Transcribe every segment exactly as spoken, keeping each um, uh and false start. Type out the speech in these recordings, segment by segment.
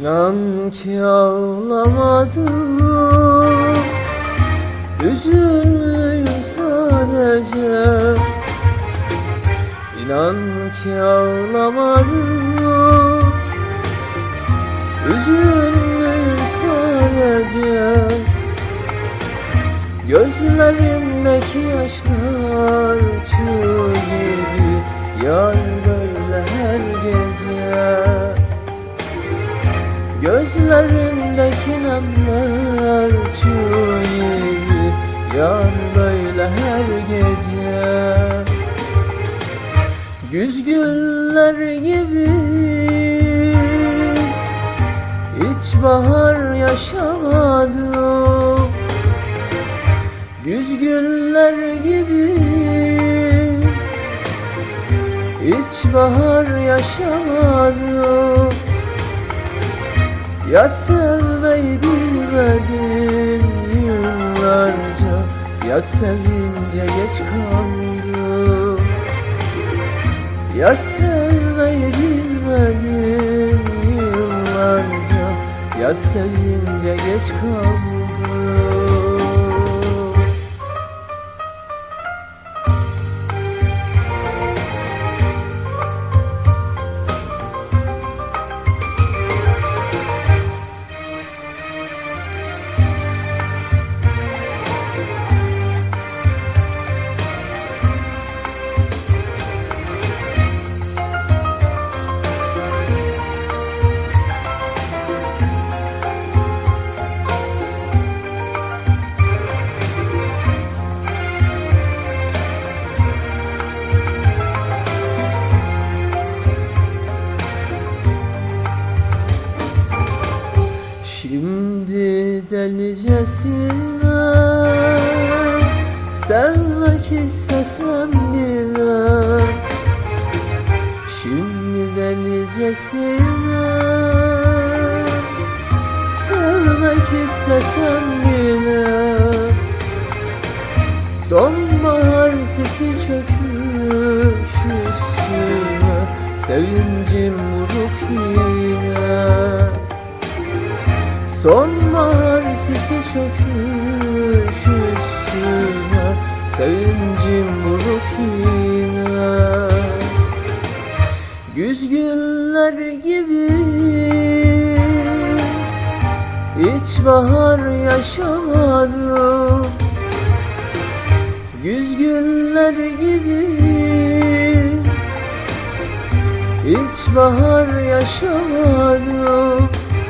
İnan ki ağlamadım, üzünlüyüm sadece. İnan ki ağlamadım, üzünlüyüm sadece. Gözlerimdeki yaşlar çığ gibi yar böyle her gece. Gözlerimdeki nemler çığ gibi yar böyle her gece. Güz güller gibi hiç bahar yaşamadım. Güz güller gibi hiç bahar yaşamadım. Ya sevmeyi bilmedim yıllarca, ya sevince geç kaldım. Ya sevmeyi bilmedim yıllarca, ya sevince geç kaldım. Şimdi delicesine sevmek istesem bile, şimdi delicesine sevmek istesem bile, sonbahar sisi çökmüş üstüme, sevincim vuruk yine. Sonbahar sisi çökmüş üstüme, sevincim buruk yine. Güz güller gibi hiç bahar yaşamadım. Güz güller gibi hiç bahar yaşamadım.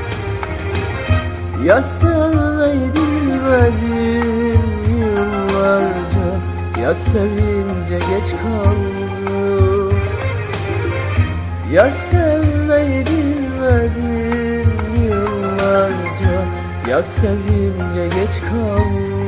Ya sevmeyi bilmedim yıllarca, ya sevince geç kaldım. Ya sevmeyi bilmedim yıllarca, ya sevince geç kaldım.